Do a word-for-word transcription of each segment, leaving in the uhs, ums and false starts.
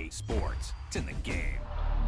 Sports. It's in the game.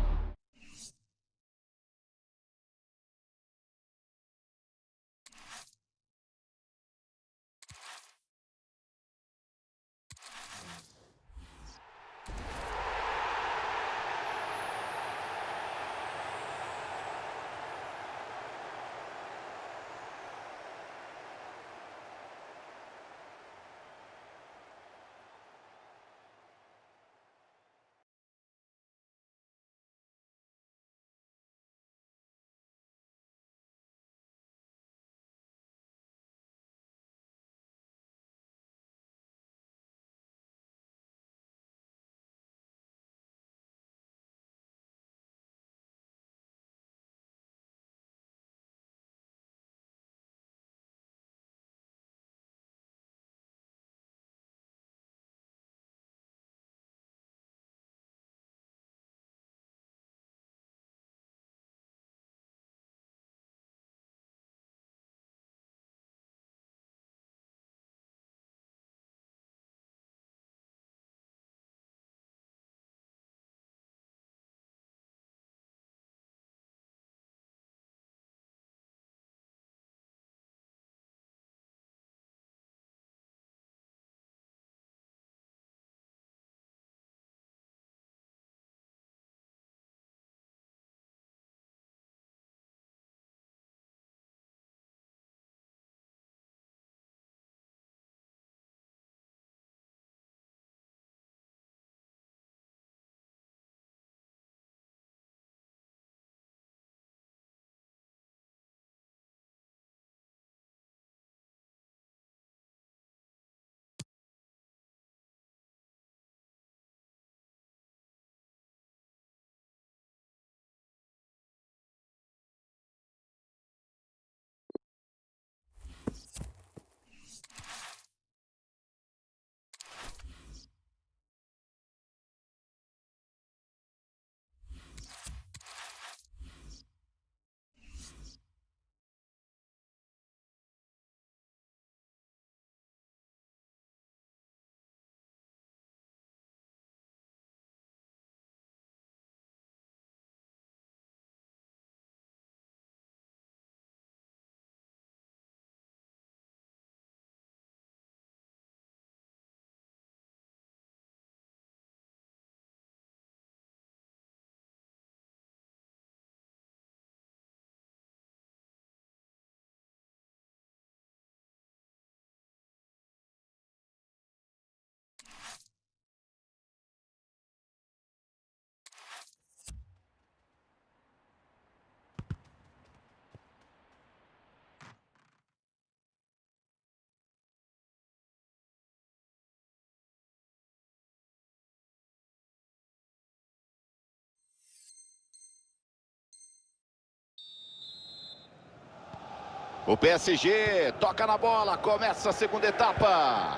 O P S G toca na bola, começa a segunda etapa.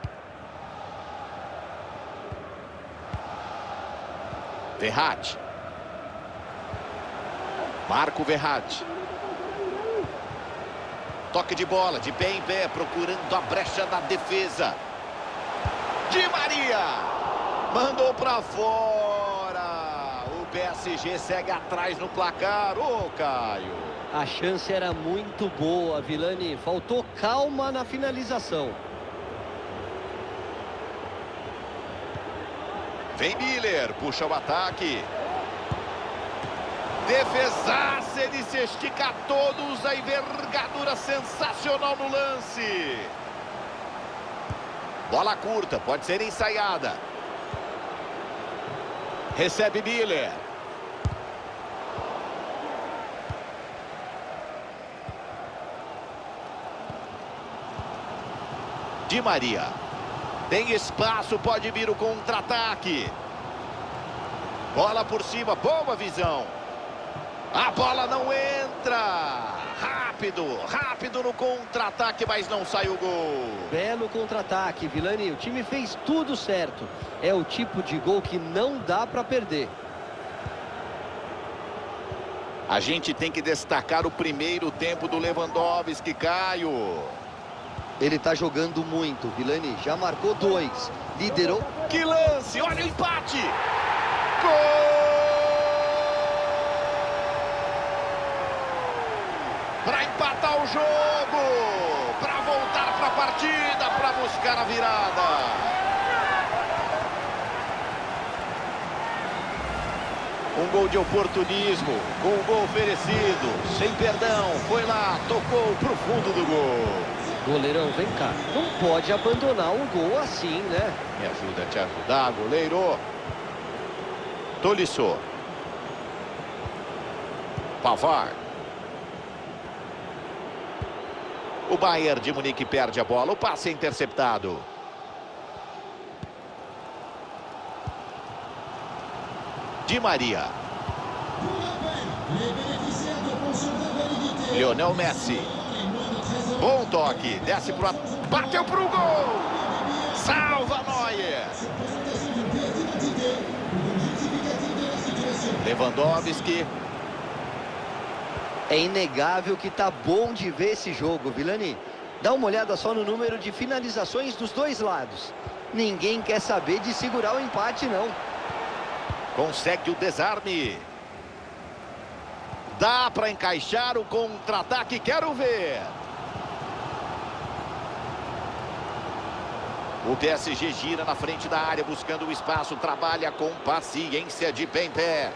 Verratti. Marco Verratti. Toque de bola, de pé em pé, procurando a brecha da defesa. Di Maria. Mandou para fora. O P S G segue atrás no placar. Ô, Caio. A chance era muito boa, Vilani. Faltou calma na finalização. Vem Miller, puxa o ataque. Defesaça, ele se estica a todos. A envergadura sensacional no lance. Bola curta, pode ser ensaiada. Recebe Miller. Di Maria. Tem espaço, pode vir o contra-ataque. Bola por cima, boa visão. A bola não entra. Rápido, rápido no contra-ataque, mas não sai o gol. Belo contra-ataque, Vilani. O time fez tudo certo. É o tipo de gol que não dá para perder. A gente tem que destacar o primeiro tempo do Lewandowski, Caio. Ele tá jogando muito, Vilani. Já marcou dois. Liderou. Que lance, olha o empate. Para empatar o jogo, para voltar para a partida, para buscar a virada. Um gol de oportunismo, com o gol oferecido, sem perdão, foi lá, tocou pro fundo do gol. Goleirão, vem cá, não pode abandonar um gol assim, né? Me ajuda a te ajudar, goleiro. Tolisso. Pavard. O Bayern de Munique perde a bola, o passe é interceptado. Di Maria. Lionel Messi. Bom toque, desce pro... Bateu pro gol! Salva Neuer! Lewandowski. É inegável que tá bom de ver esse jogo, Vilani. Dá uma olhada só no número de finalizações dos dois lados. Ninguém quer saber de segurar o empate, não. Consegue o desarme. Dá para encaixar o contra-ataque, quero ver. O P S G gira na frente da área, buscando o espaço, trabalha com paciência de pé em pé.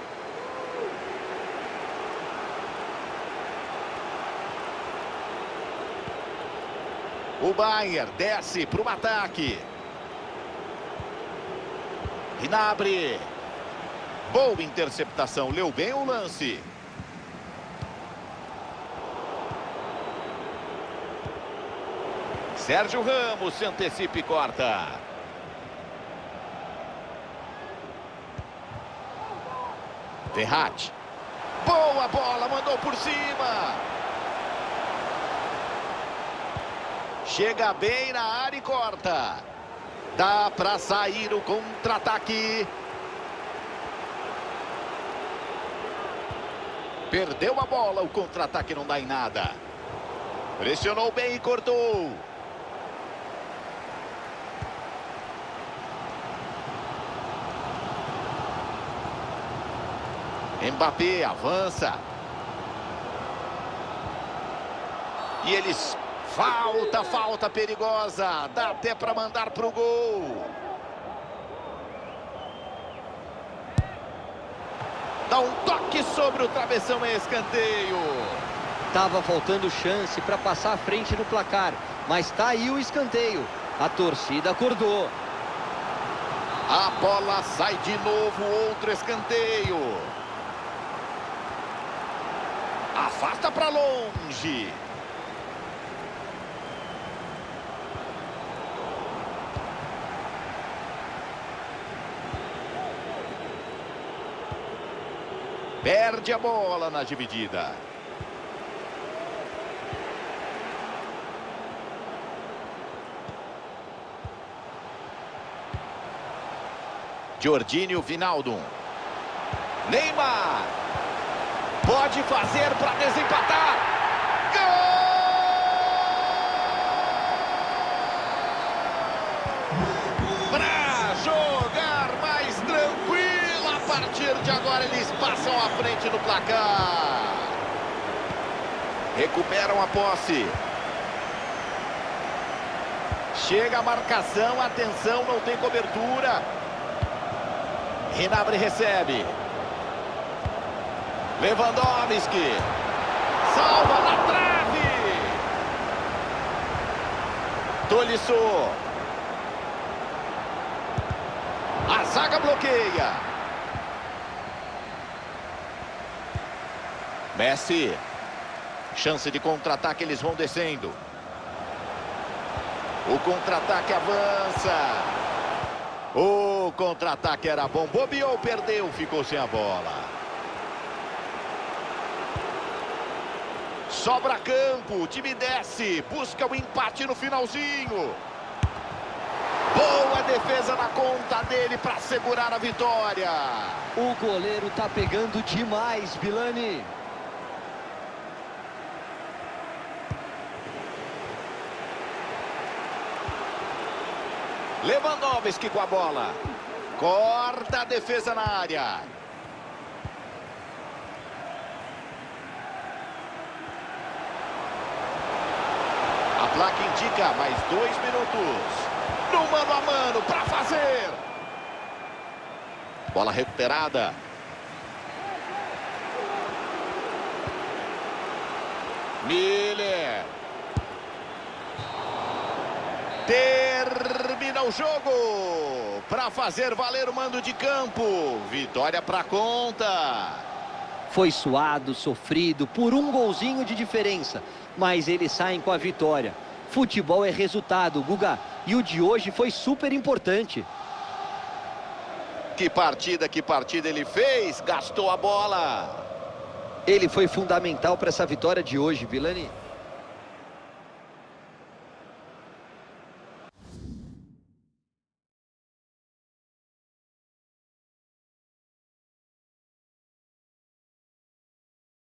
O Bayern desce para o ataque. Gnabry. Boa interceptação, leu bem o lance. Sérgio Ramos se antecipa e corta. Verratti. Boa bola, mandou por cima. Chega bem na área e corta. Dá para sair o contra-ataque. Perdeu a bola, o contra-ataque não dá em nada. Pressionou bem e cortou. Mbappé avança. E eles... Falta, falta perigosa. Dá até para mandar pro gol. Dá um toque sobre o travessão, é escanteio. Tava faltando chance para passar à frente no placar, mas tá aí o escanteio. A torcida acordou. A bola sai de novo, outro escanteio. Afasta para longe. Perde a bola na dividida. Jorginho Wijnaldum. Neymar. Pode fazer para desempatar. Gol! Para jogar mais tranquilo. A partir de agora eles passam à frente no placar. Recuperam a posse. Chega a marcação, atenção, não tem cobertura. Gnabry recebe. Lewandowski. Salva na trave. Tolisso. A zaga bloqueia. Messi. Chance de contra-ataque, eles vão descendo. O contra-ataque avança. O contra-ataque era bom. Bobeou, perdeu, ficou sem a bola. Sobra campo, o time desce, busca o empate no finalzinho. Boa defesa na conta dele para segurar a vitória. O goleiro tá pegando demais, Vilani. Lewandowski com a bola. Corta a defesa na área. A placa indica mais dois minutos. No mano a mano para fazer. Bola recuperada. Miller. Termina o jogo para fazer valer o mando de campo. Vitória para conta. Foi suado, sofrido, por um golzinho de diferença, mas eles saem com a vitória. Futebol é resultado, Guga, e o de hoje foi super importante. Que partida, que partida ele fez, gastou a bola. Ele foi fundamental para essa vitória de hoje, Vilani.